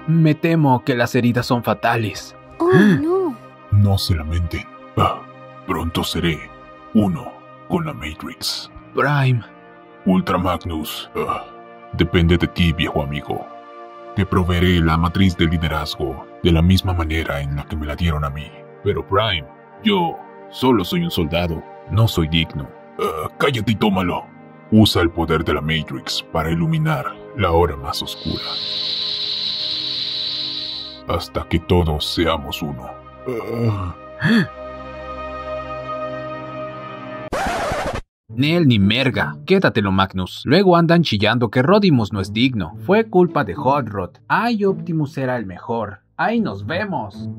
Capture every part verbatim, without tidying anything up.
Me temo que las heridas son fatales. Oh, no. No se lamenten. Ah, pronto seré uno con la Matrix. Prime. Ultra Magnus. Ah, depende de ti, viejo amigo. Te proveeré la matriz del liderazgo de la misma manera en la que me la dieron a mí. Pero Prime, yo solo soy un soldado. No soy digno. Ah, cállate y tómalo. Usa el poder de la Matrix para iluminar la hora más oscura. Hasta que todos seamos uno. Uh. Nel ni merga, quédatelo Magnus. Luego andan chillando que Rodimus no es digno. Fue culpa de Hot Rod. Ay, Optimus era el mejor. Ay, nos vemos.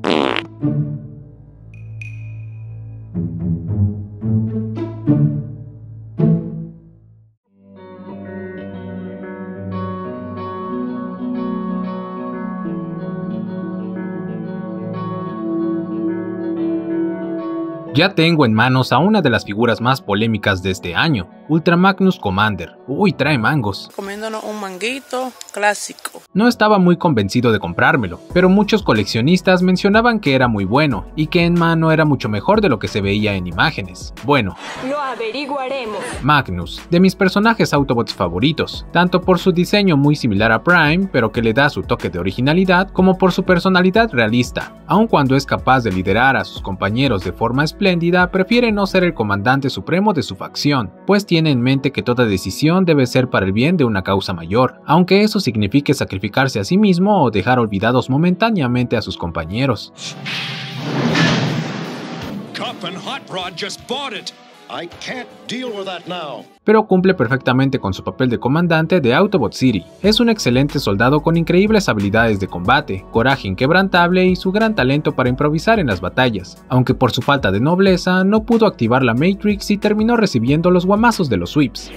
Ya tengo en manos a una de las figuras más polémicas de este año, Ultra Magnus Commander. Uy, trae mangos. Comiéndonos un manguito clásico. No estaba muy convencido de comprármelo, pero muchos coleccionistas mencionaban que era muy bueno y que en mano era mucho mejor de lo que se veía en imágenes. Bueno, lo averiguaremos. Magnus, de mis personajes Autobots favoritos, tanto por su diseño muy similar a Prime, pero que le da su toque de originalidad, como por su personalidad realista. Aun cuando es capaz de liderar a sus compañeros de forma espléndida, prefiere no ser el comandante supremo de su facción, pues tiene en mente que toda decisión debe ser para el bien de una causa mayor, aunque eso signifique sacrificarse a sí mismo o dejar olvidados momentáneamente a sus compañeros. Pero cumple perfectamente con su papel de comandante de Autobot City. Es un excelente soldado con increíbles habilidades de combate, coraje inquebrantable y su gran talento para improvisar en las batallas, aunque por su falta de nobleza no pudo activar la Matrix y terminó recibiendo los guamazos de los Sweeps.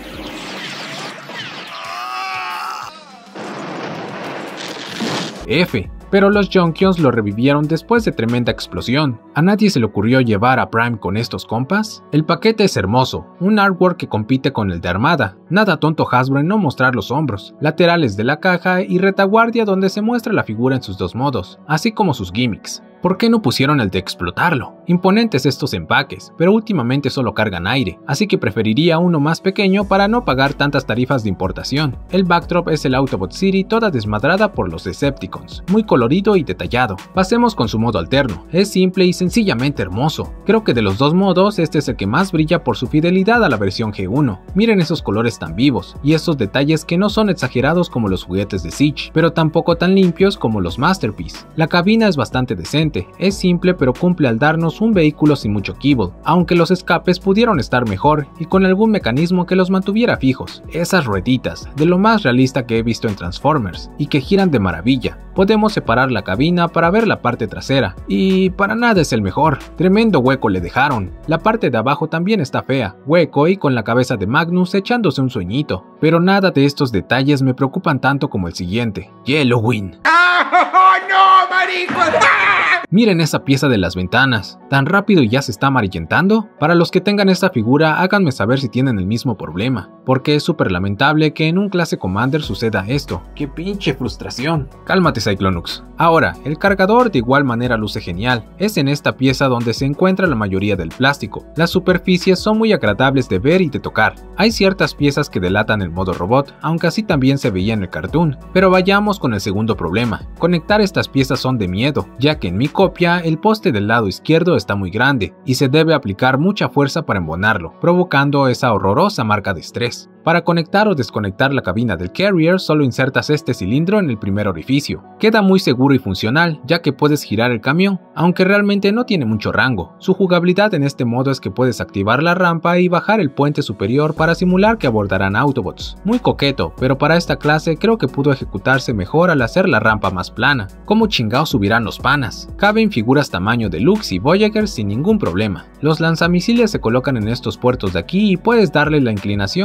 F. Pero los Junkions lo revivieron después de tremenda explosión. ¿A nadie se le ocurrió llevar a Prime con estos compas? El paquete es hermoso, un artwork que compite con el de Armada. Nada tonto Hasbro en no mostrar los hombros, laterales de la caja y retaguardia donde se muestra la figura en sus dos modos, así como sus gimmicks. ¿Por qué no pusieron el de explotarlo? Imponentes estos empaques, pero últimamente solo cargan aire, así que preferiría uno más pequeño para no pagar tantas tarifas de importación. El backdrop es el Autobot City toda desmadrada por los Decepticons, muy colorido y detallado. Pasemos con su modo alterno, es simple y sencillamente hermoso. Creo que de los dos modos este es el que más brilla por su fidelidad a la versión G uno. Miren esos colores tan vivos, y esos detalles que no son exagerados como los juguetes de Siege, pero tampoco tan limpios como los Masterpiece. La cabina es bastante decente. Es simple pero cumple al darnos un vehículo sin mucho kibble, aunque los escapes pudieron estar mejor y con algún mecanismo que los mantuviera fijos. Esas rueditas, de lo más realista que he visto en Transformers, y que giran de maravilla. Podemos separar la cabina para ver la parte trasera, y para nada es el mejor. Tremendo hueco le dejaron. La parte de abajo también está fea, hueco y con la cabeza de Magnus echándose un sueñito, pero nada de estos detalles me preocupan tanto como el siguiente, Yellowwing. ¡Oh, no, marico! Miren esa pieza de las ventanas, ¿tan rápido ya se está amarillentando? Para los que tengan esta figura, háganme saber si tienen el mismo problema, porque es súper lamentable que en un clase Commander suceda esto. ¡Qué pinche frustración! Cálmate Cyclonux. Ahora, el cargador de igual manera luce genial, es en esta pieza donde se encuentra la mayoría del plástico. Las superficies son muy agradables de ver y de tocar. Hay ciertas piezas que delatan el modo robot, aunque así también se veía en el cartoon. Pero vayamos con el segundo problema. Conectar estas piezas son de miedo, ya que en mi copia el poste del lado izquierdo está muy grande y se debe aplicar mucha fuerza para embonarlo, provocando esa horrorosa marca de estrés. Para conectar o desconectar la cabina del Carrier solo insertas este cilindro en el primer orificio. Queda muy seguro y funcional, ya que puedes girar el camión, aunque realmente no tiene mucho rango. Su jugabilidad en este modo es que puedes activar la rampa y bajar el puente superior para simular que abordarán Autobots. Muy coqueto, pero para esta clase creo que pudo ejecutarse mejor al hacer la rampa más plana. ¿Cómo chingados subirán los panas? Caben figuras tamaño Deluxe y Voyager sin ningún problema. Los lanzamisiles se colocan en estos puertos de aquí y puedes darle la inclinación que desees.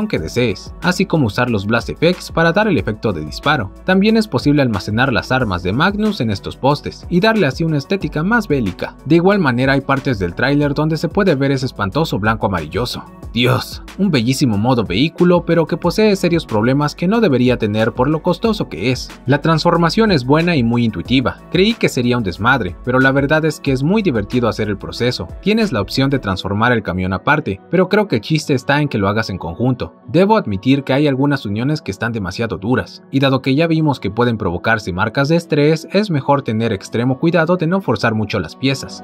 desees, así como usar los Blast Effects para dar el efecto de disparo. También es posible almacenar las armas de Magnus en estos postes y darle así una estética más bélica. De igual manera hay partes del tráiler donde se puede ver ese espantoso blanco amarilloso. Dios, un bellísimo modo vehículo, pero que posee serios problemas que no debería tener por lo costoso que es. La transformación es buena y muy intuitiva. Creí que sería un desmadre, pero la verdad es que es muy divertido hacer el proceso. Tienes la opción de transformar el camión aparte, pero creo que el chiste está en que lo hagas en conjunto. Debo admitir que hay algunas uniones que están demasiado duras, y dado que ya vimos que pueden provocarse marcas de estrés, es mejor tener extremo cuidado de no forzar mucho las piezas.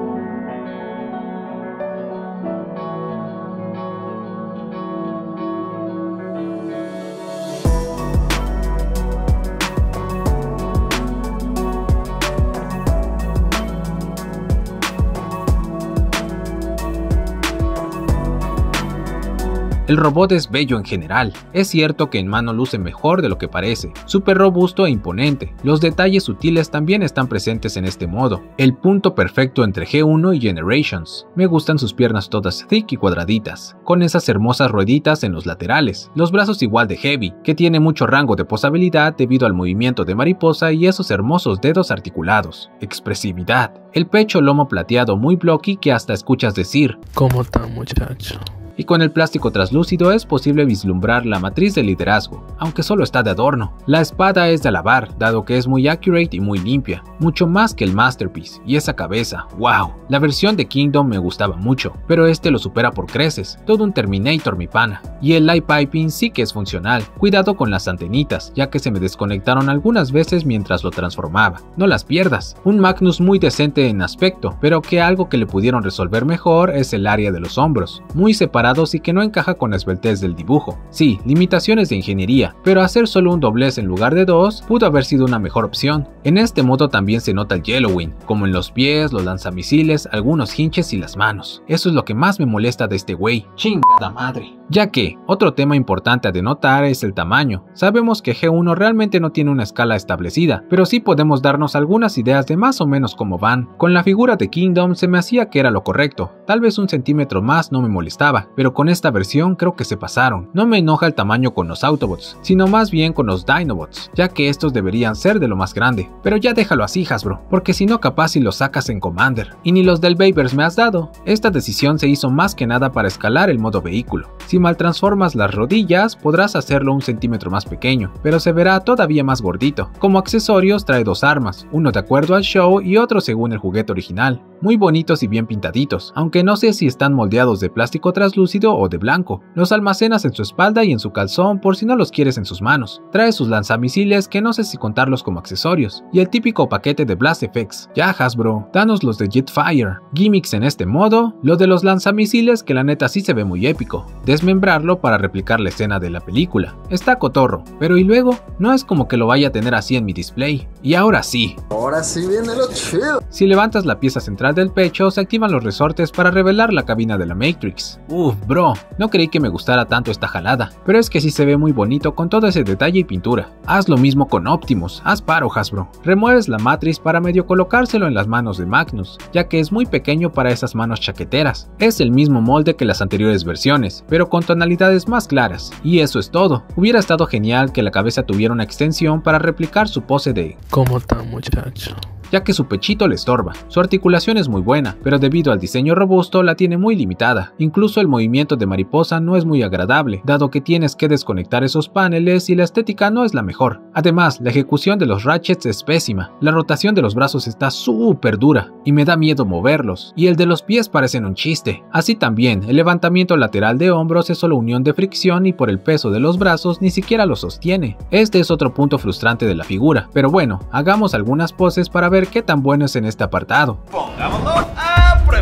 El robot es bello en general, es cierto que en mano luce mejor de lo que parece, súper robusto e imponente. Los detalles sutiles también están presentes en este modo, el punto perfecto entre G uno y Generations. Me gustan sus piernas todas thick y cuadraditas, con esas hermosas rueditas en los laterales, los brazos igual de heavy, que tiene mucho rango de posabilidad debido al movimiento de mariposa y esos hermosos dedos articulados. Expresividad, el pecho lomo plateado muy blocky que hasta escuchas decir ¿Cómo está, muchacho? Y con el plástico translúcido es posible vislumbrar la matriz del liderazgo, aunque solo está de adorno. La espada es de alabar, dado que es muy accurate y muy limpia, mucho más que el Masterpiece, y esa cabeza, wow. La versión de Kingdom me gustaba mucho, pero este lo supera por creces, todo un Terminator mi pana. Y el light piping sí que es funcional, cuidado con las antenitas, ya que se me desconectaron algunas veces mientras lo transformaba. No las pierdas, un Magnus muy decente en aspecto, pero que algo que le pudieron resolver mejor es el área de los hombros, muy separado y que no encaja con la esbeltez del dibujo. Sí, limitaciones de ingeniería, pero hacer solo un doblez en lugar de dos pudo haber sido una mejor opción. En este modo también se nota el yellowing, como en los pies, los lanzamisiles, algunos hinches y las manos. Eso es lo que más me molesta de este güey. Chingada madre. Ya que, otro tema importante a denotar es el tamaño. Sabemos que G uno realmente no tiene una escala establecida, pero sí podemos darnos algunas ideas de más o menos cómo van. Con la figura de Kingdom se me hacía que era lo correcto, tal vez un centímetro más no me molestaba, pero con esta versión creo que se pasaron. No me enoja el tamaño con los Autobots, sino más bien con los Dinobots, ya que estos deberían ser de lo más grande. Pero ya déjalo así, Hasbro, porque si no capaz si los sacas en Commander. Y ni los del Babers me has dado. Esta decisión se hizo más que nada para escalar el modo vehículo. Si mal transformas las rodillas, podrás hacerlo un centímetro más pequeño, pero se verá todavía más gordito. Como accesorios trae dos armas, uno de acuerdo al show y otro según el juguete original. Muy bonitos y bien pintaditos, aunque no sé si están moldeados de plástico translúcido o de blanco. Los almacenas en su espalda y en su calzón por si no los quieres en sus manos. Trae sus lanzamisiles que no sé si contarlos como accesorios, y el típico paquete de Blast Effects. Ya Hasbro, danos los de Jetfire. Gimmicks en este modo, lo de los lanzamisiles que la neta sí se ve muy épico. Desmembrarlo para replicar la escena de la película. Está cotorro, pero y luego, no es como que lo vaya a tener así en mi display. Y ahora sí. Ahora sí viene lo chido. Si levantas la pieza central del pecho, se activan los resortes para revelar la cabina de la Matrix. Uff, bro, no creí que me gustara tanto esta jalada, pero es que sí se ve muy bonito con todo ese detalle y pintura. Haz lo mismo con Optimus, haz paro Hasbro. Remueves la matriz para medio colocárselo en las manos de Magnus, ya que es muy pequeño para esas manos chaqueteras. Es el mismo molde que las anteriores versiones, pero con tonalidades más claras. Y eso es todo. Hubiera estado genial que la cabeza tuviera una extensión para replicar su pose de ¿Cómo está, muchacho? ya que su pechito le estorba. Su articulación es muy buena, pero debido al diseño robusto la tiene muy limitada. Incluso el movimiento de mariposa no es muy agradable, dado que tienes que desconectar esos paneles y la estética no es la mejor. Además, la ejecución de los ratchets es pésima, la rotación de los brazos está súper dura y me da miedo moverlos, y el de los pies parecen un chiste. Así también, el levantamiento lateral de hombros es solo unión de fricción y por el peso de los brazos ni siquiera lo sostiene. Este es otro punto frustrante de la figura, pero bueno, hagamos algunas poses para ver qué tan bueno es en este apartado. Pongámoslo a prueba.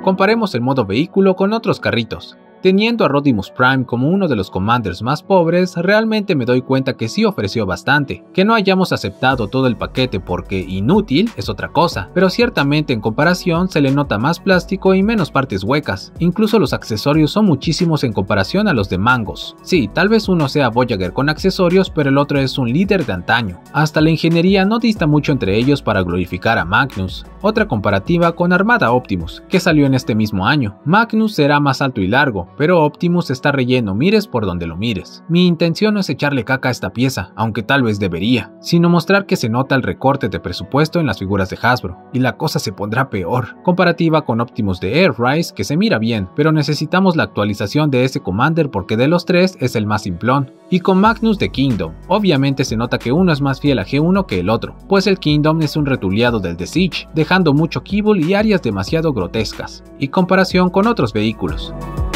Comparemos el modo vehículo con otros carritos. Teniendo a Rodimus Prime como uno de los commanders más pobres, realmente me doy cuenta que sí ofreció bastante. Que no hayamos aceptado todo el paquete porque inútil es otra cosa, pero ciertamente en comparación se le nota más plástico y menos partes huecas. Incluso los accesorios son muchísimos en comparación a los de Mangos. Sí, tal vez uno sea Voyager con accesorios, pero el otro es un líder de antaño. Hasta la ingeniería no dista mucho entre ellos para glorificar a Magnus. Otra comparativa con Armada Optimus, que salió en este mismo año. Magnus será más alto y largo, pero Optimus está relleno, mires por donde lo mires. Mi intención no es echarle caca a esta pieza, aunque tal vez debería, sino mostrar que se nota el recorte de presupuesto en las figuras de Hasbro, y la cosa se pondrá peor. Comparativa con Optimus de Earthrise, que se mira bien, pero necesitamos la actualización de ese Commander porque de los tres es el más simplón. Y con Magnus de Kingdom, obviamente se nota que uno es más fiel a G uno que el otro, pues el Kingdom es un retuleado del The Siege, dejando mucho kibble y áreas demasiado grotescas, y comparación con otros vehículos.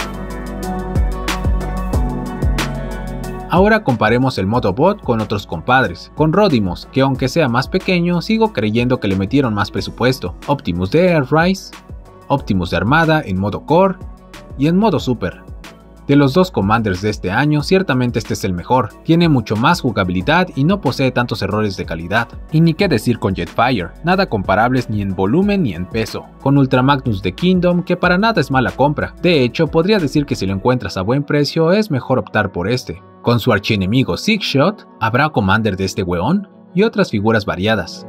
Ahora comparemos el modo bot con otros compadres, con Rodimus, que aunque sea más pequeño, sigo creyendo que le metieron más presupuesto, Optimus de Earthrise, Optimus de Armada en modo Core y en modo Super. De los dos commanders de este año, ciertamente este es el mejor, tiene mucho más jugabilidad y no posee tantos errores de calidad. Y ni qué decir con Jetfire, nada comparables ni en volumen ni en peso. Con Ultra Magnus de Kingdom, que para nada es mala compra, de hecho podría decir que si lo encuentras a buen precio es mejor optar por este. Con su archienemigo Six Shot, ¿habrá commander de este weón? Y otras figuras variadas.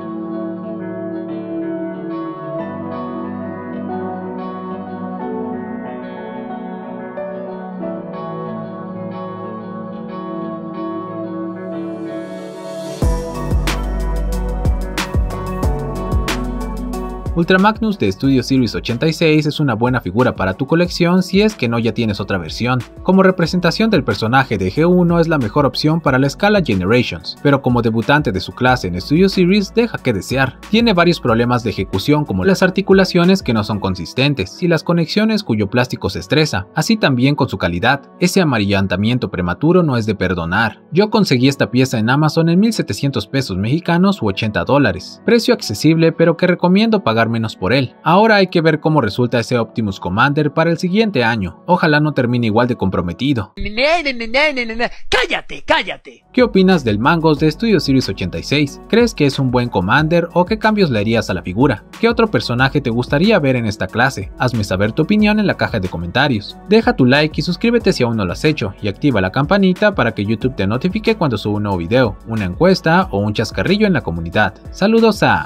Ultra Magnus de Studio Series ochenta y seis es una buena figura para tu colección si es que no ya tienes otra versión. Como representación del personaje de G uno es la mejor opción para la escala Generations, pero como debutante de su clase en Studio Series deja que desear. Tiene varios problemas de ejecución como las articulaciones que no son consistentes y las conexiones cuyo plástico se estresa, así también con su calidad. Ese amarillantamiento prematuro no es de perdonar. Yo conseguí esta pieza en Amazon en mil setecientos pesos mexicanos u ochenta dólares, precio accesible pero que recomiendo pagar menos por él. Ahora hay que ver cómo resulta ese Optimus Commander para el siguiente año. Ojalá no termine igual de comprometido. ¡Cállate, cállate! ¿Qué opinas del Mangos de Studio Series ochenta y seis? ¿Crees que es un buen Commander o qué cambios le harías a la figura? ¿Qué otro personaje te gustaría ver en esta clase? Hazme saber tu opinión en la caja de comentarios. Deja tu like y suscríbete si aún no lo has hecho y activa la campanita para que YouTube te notifique cuando suba un nuevo video, una encuesta o un chascarrillo en la comunidad. Saludos a...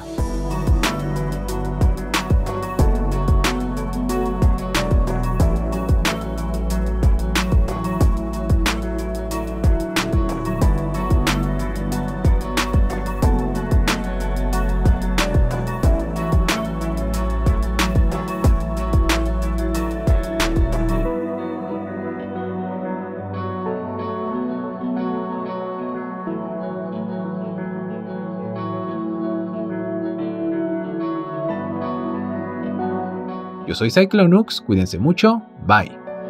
Yo soy Cyclonux, cuídense mucho, bye.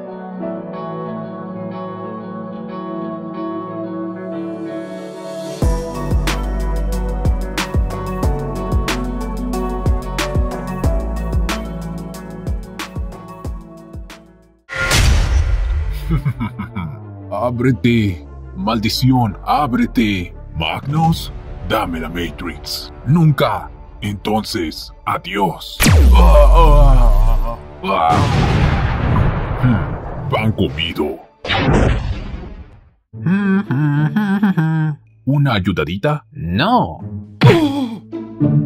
Ábrete, maldición, ábrete. Magnus, dame la Matrix. Nunca. Entonces, adiós. Ah, ah, ah. Hmm, pan comido. ¿Una ayudadita? No.